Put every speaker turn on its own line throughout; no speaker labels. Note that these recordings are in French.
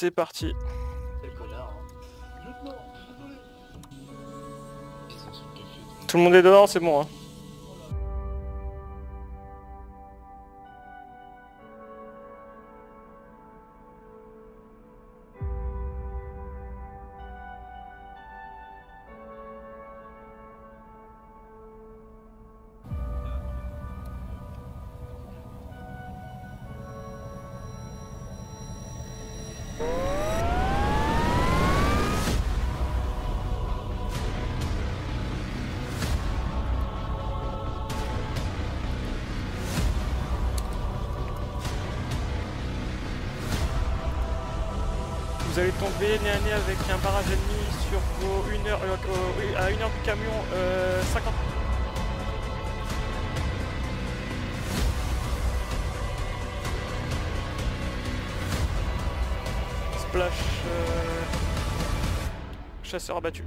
c'est parti.
Quel connard, hein.
Tout le monde est dedans, c'est bon, hein. Vous allez tomber nez à nez avec un barrage ennemi sur vos 1 heure, à 1 heure du camion, 50. Splash, chasseur abattu.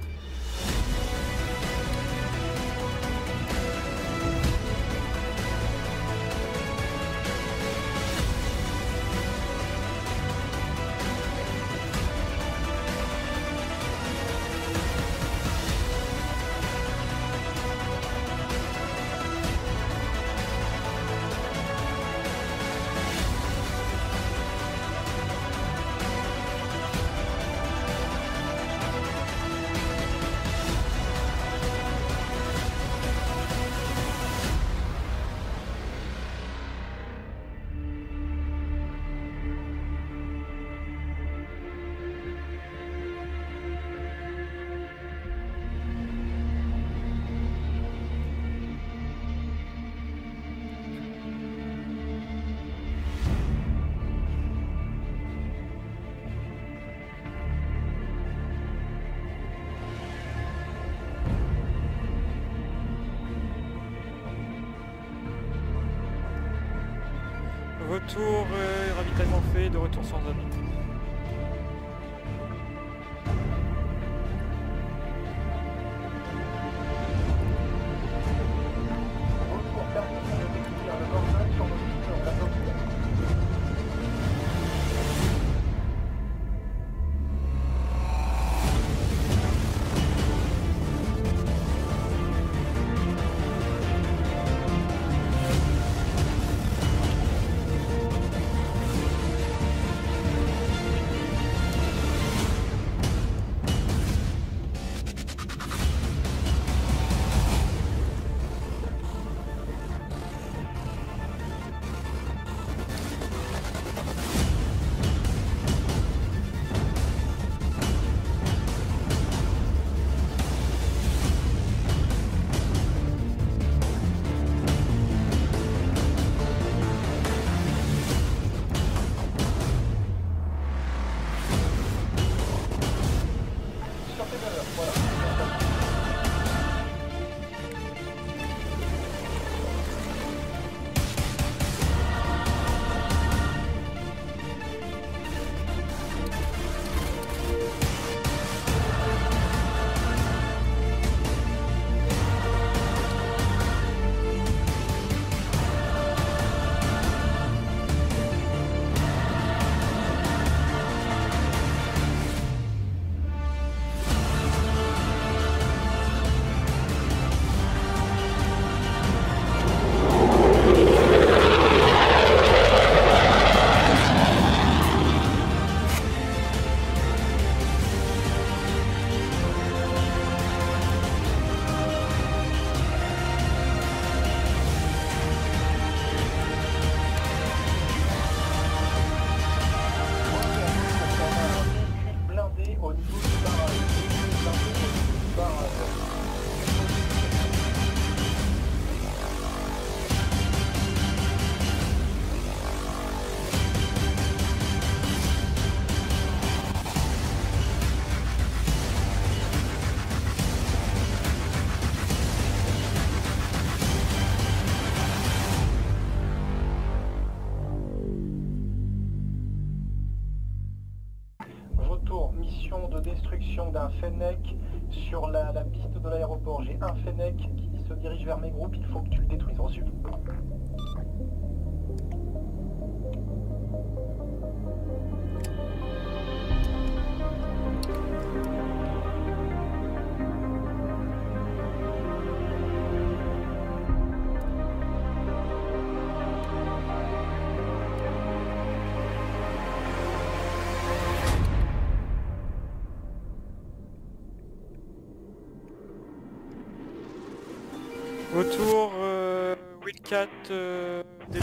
Retour, ravitaillement fait, de retour sans zone.
De destruction d'un Fennec sur la piste de l'aéroport. J'ai un Fennec qui se dirige vers mes groupes, il faut que tu le détruises. Reçu.
Autour, Wildcat, des...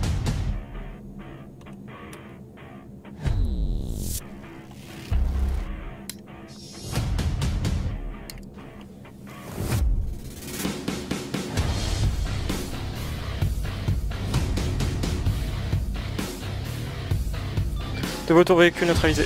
De votre véhicule neutralisé.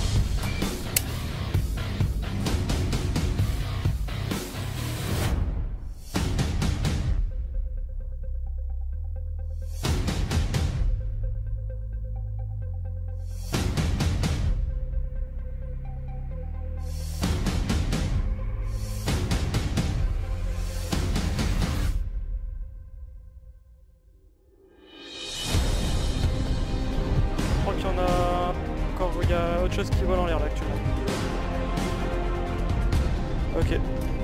Je crois qu'il y en a encore, il y a autre chose qui vole en l'air là actuellement. Ok.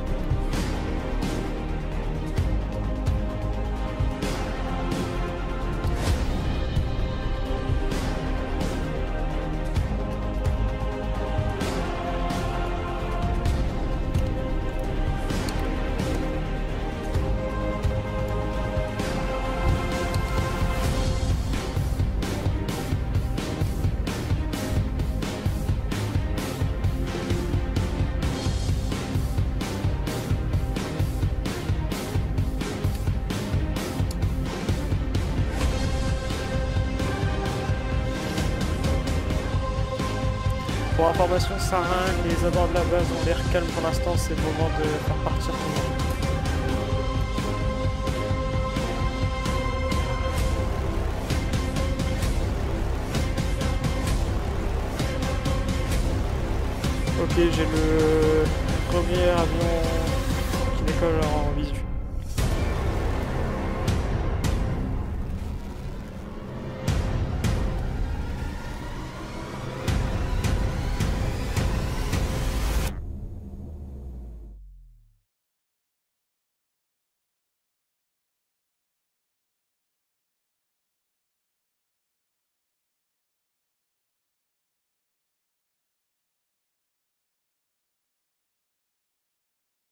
Pour information, Sarin, les abords de la base ont l'air calmes pour l'instant, c'est le moment de faire partir tout le monde. Ok, j'ai le premier avion qui décolle en